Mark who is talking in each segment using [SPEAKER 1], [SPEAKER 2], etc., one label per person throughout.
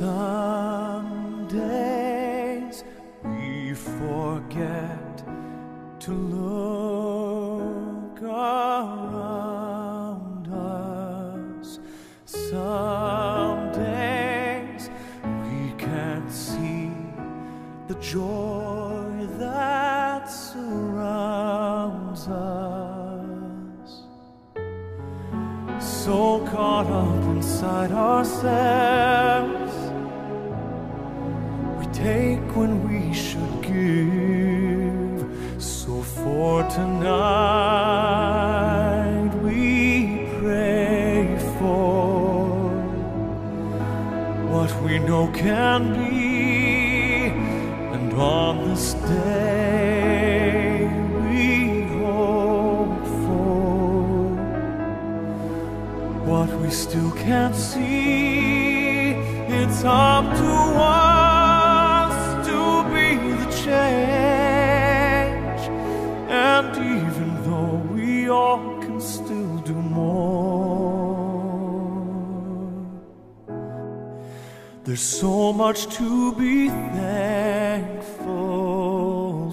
[SPEAKER 1] Some days we forget to look around us. Some days we can't see the joy that surrounds us. So caught up inside ourselves, take when we should give. So for tonight we pray for what we know can be, and on this day we hope for what we still can't see. It's up to us change, and even though we all can still do more, there's so much to be thankful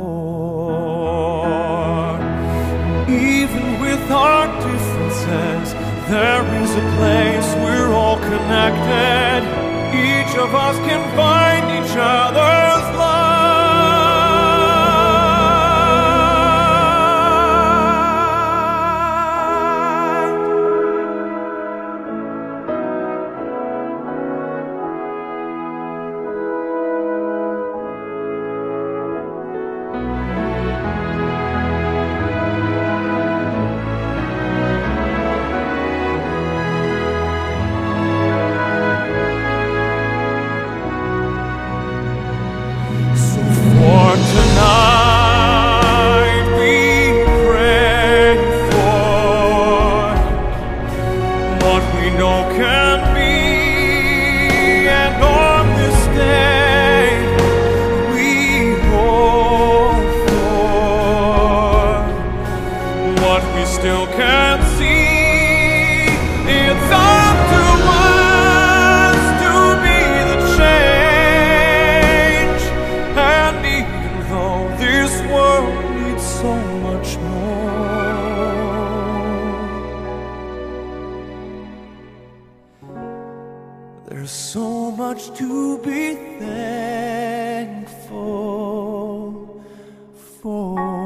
[SPEAKER 1] for. Even with our differences, there is a place we're all connected. Each of us can find each other's love. There's so much to be thankful for.